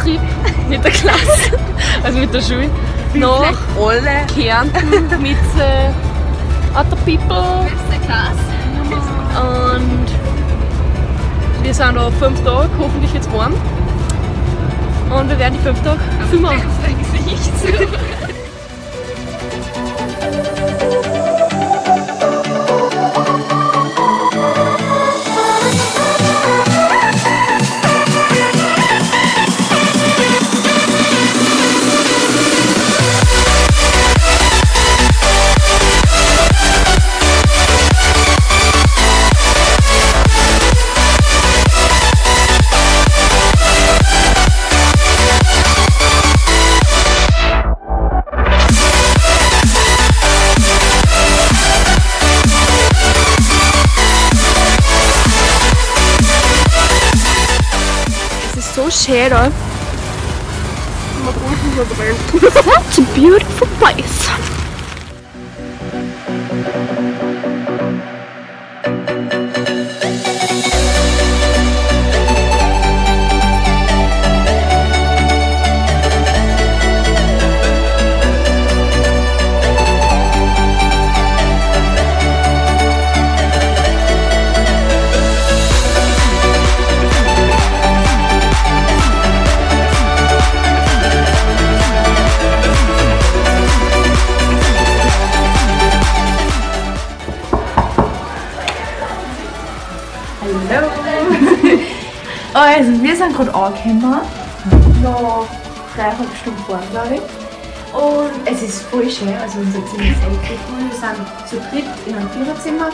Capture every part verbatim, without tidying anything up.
Trip mit der Klasse, also mit der Schule, nach alle Kärnten mit äh, Other People. Und wir sind noch fünf Tage, hoffentlich jetzt warm. Und wir werden die fünf Tage filmen. so schön da. Such a beautiful place. Hallo! Also, wir sind gerade angekommen, noch dreieinhalb Stunden fahren, glaube ich. Und es ist voll schön, also unser Zimmer ist echt cool. Wir sind zu dritt in einem Viererzimmer.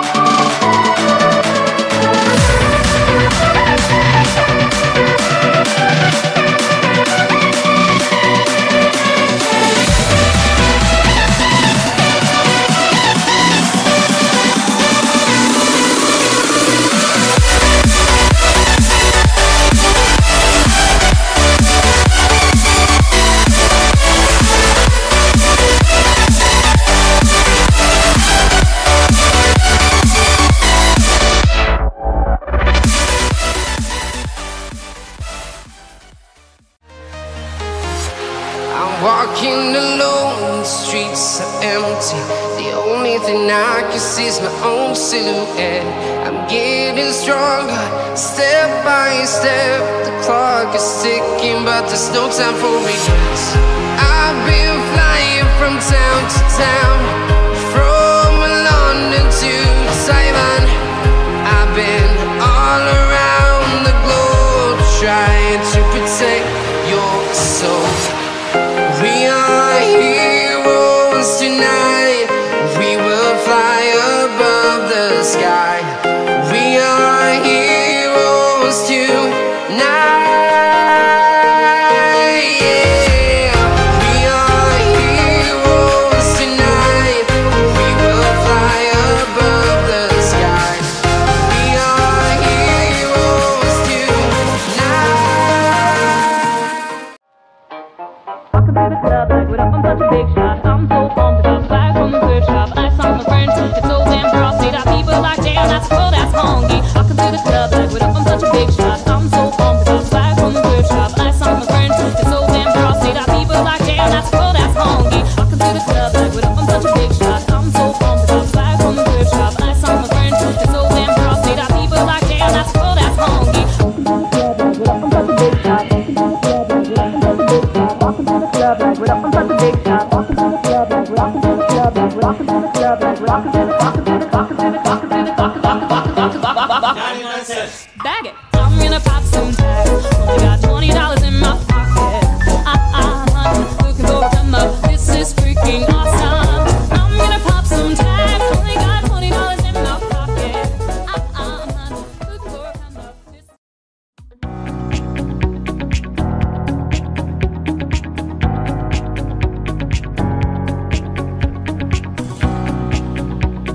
Walking alone, the streets are empty. The only thing I can see is my own silhouette. I'm getting stronger, step by step. The clock is ticking, but there's no time for regrets. I've been flying from town to town, from London to Taiwan. I've been all around the globe, trying to protect your soul. We are heroes tonight. We will fly above the sky. We are heroes tonight. Yeah. We are heroes tonight. We will fly above the sky. We are heroes tonight. Walking through the club, like what up, I'm such a big shot. I'm so pumped about flag from the thrift shop. I saw my friends, it's so damn frosty. That people like damn, that's cool, that's honky. Walking through the club, like what up, I'm such a big shot. I'm so pumped about flag from the thrift shop. I saw my friends, it's so damn frosty. That people like damn, that's cool, that's honky. Walking through the club, like what up, I'm such a big shot. I'm so pumped about flag from the thrift shop. I saw my friends, it's so damn frosty. That people like damn, that's cool, that's honky. Walking through the club, like what up, I'm such a big shot. Walking through the club, like what up, I'm such a big shot. Walking through the club, like walking through the club, like walking through the club, like walking through the walking through the walking through the walking through the walking walking walking walking walking walking ninety-nine cents. Bag it. I'm gonna pop some tags. Only got twenty dollars in my pocket. Ah ah, looking for a come up. This is freaking awesome. I'm gonna pop some tags. Only got twenty dollars in my pocket. Ah ah, looking for a come up. This. 'Cause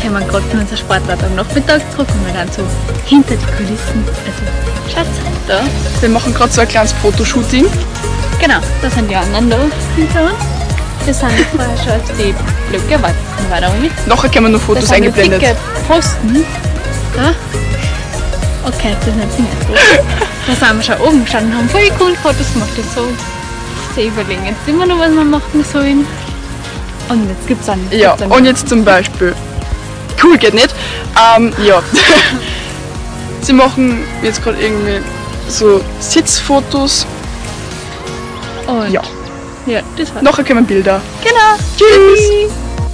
kommen wir gerade von unserer Sportart am Nachmittag zurück und wir dann so hinter die Kulissen. Also, schaut da. Wir machen gerade so ein kleines Fotoshooting. Genau, da sind die anderen da hinter uns. Wir sind vorher schon auf die Blöcke, warte, weiter mit. Nachher können wir noch Fotos Da sind eingeblendet. dicke Posten. Da. Okay, das sind Dinge so. Da sind wir schon oben gestanden, haben voll cool Fotos gemacht. Jetzt so, sie überlegen jetzt immer noch, was wir machen sollen. Und jetzt gibt's dann. Ja, gibt's dann und jetzt zum Beispiel. Cool geht nicht. Ähm, ja. Sie machen jetzt gerade irgendwie so Sitzfotos. Und Ja. ja, das war's. Nachher kommen Bilder. Genau. Tschüss!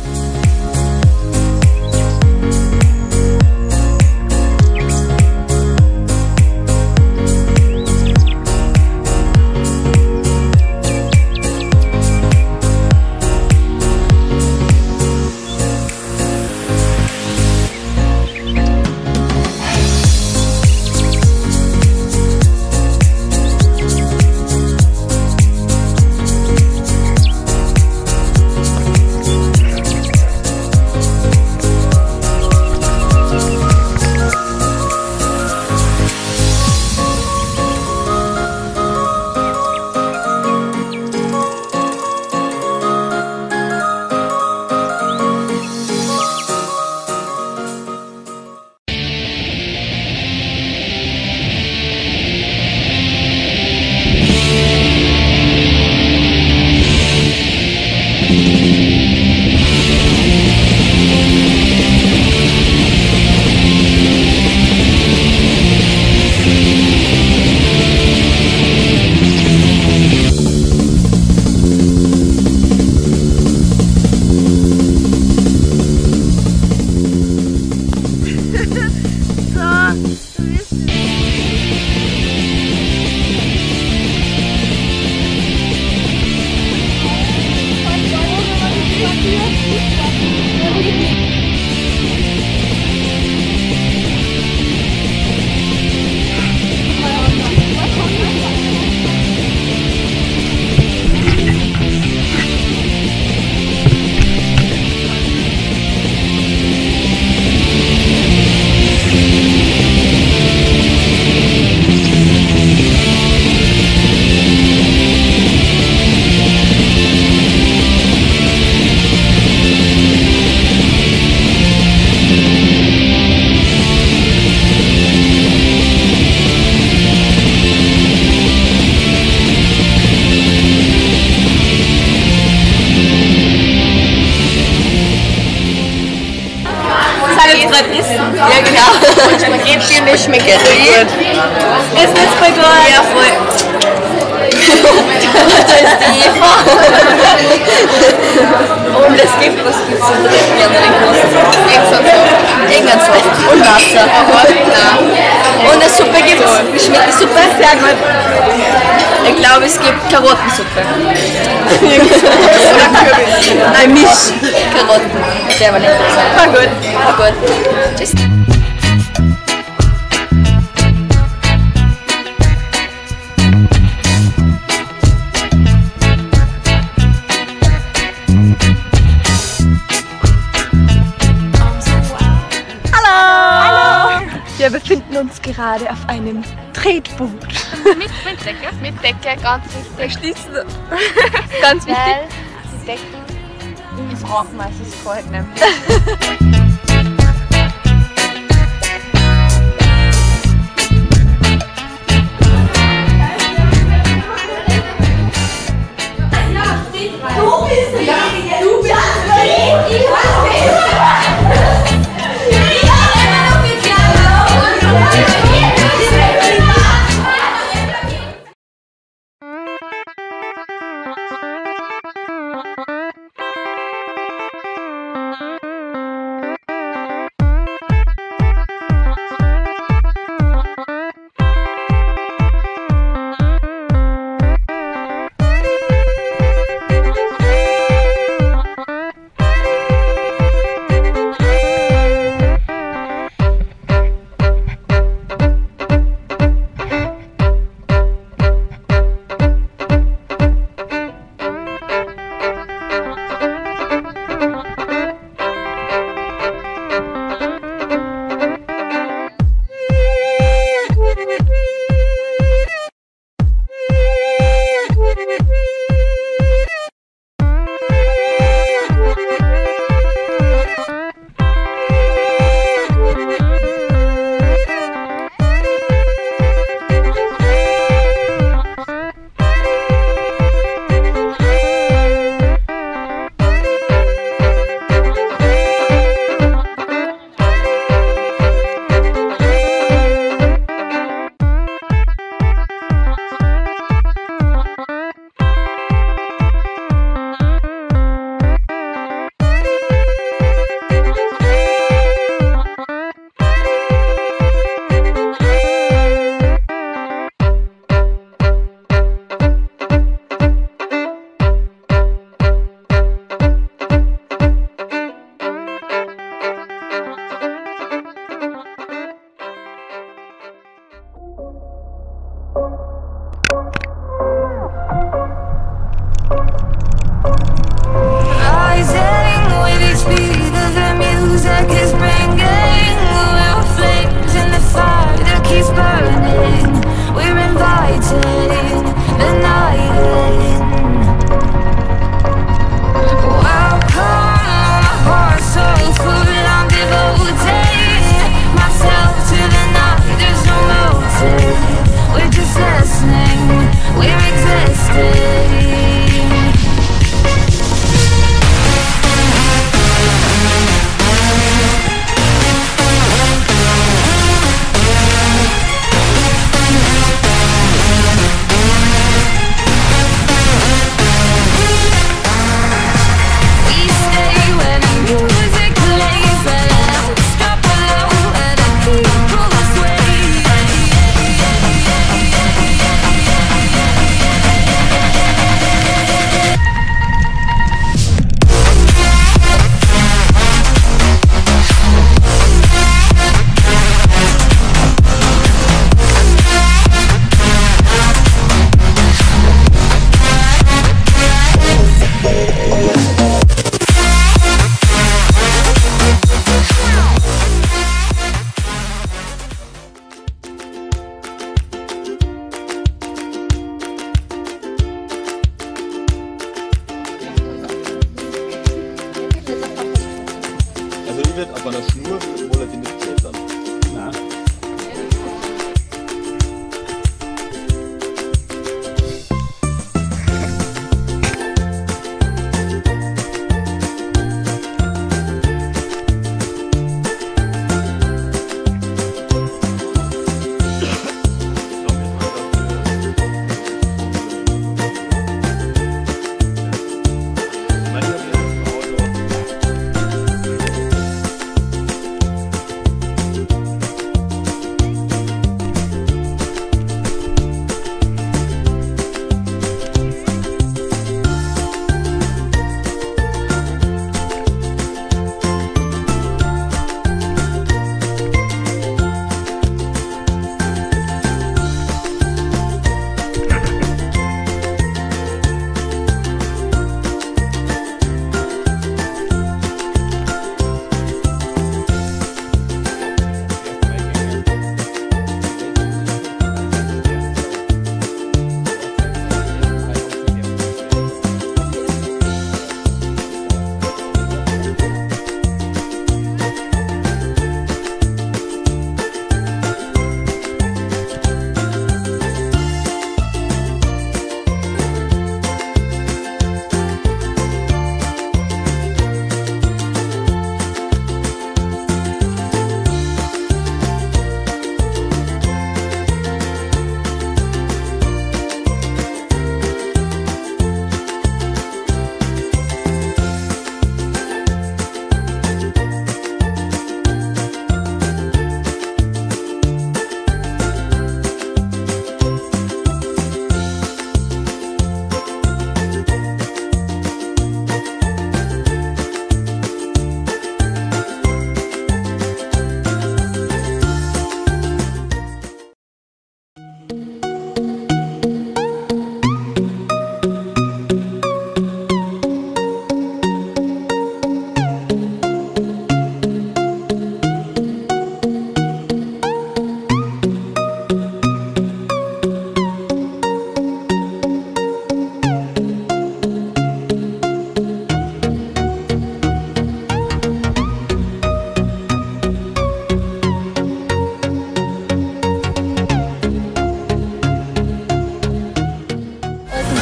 Ja, genau. Spaghetti und das schmeckt gut. Ist nicht voll gut? Ja, voll. Das ist die Eva. Und es gibt, was gibt es in der anderen Kost? Irgendwas so. Und Wasser. Nein. Und eine Suppe gibt es. Schmeckt die Suppe? Sehr gut. Ich glaube, es gibt Karottensuppe. Nein, Misch. Karotten. Der war nicht gut. War gut. War gut. Tschüss. Wir befinden uns gerade auf einem Tretboot. Mit, mit Decke? Mit Decke, ganz wichtig. Schließen. Ganz wichtig. Weil die Decken ist auch meistens kalt, nämlich.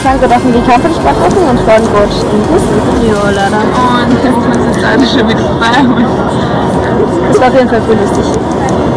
sind gerade auf dem Campingsport offen und fahren gerade den Bus. Ja, leider. Und jetzt muss man sich das Auto schon wieder vorbei holen. Das war auf jeden Fall voll lustig.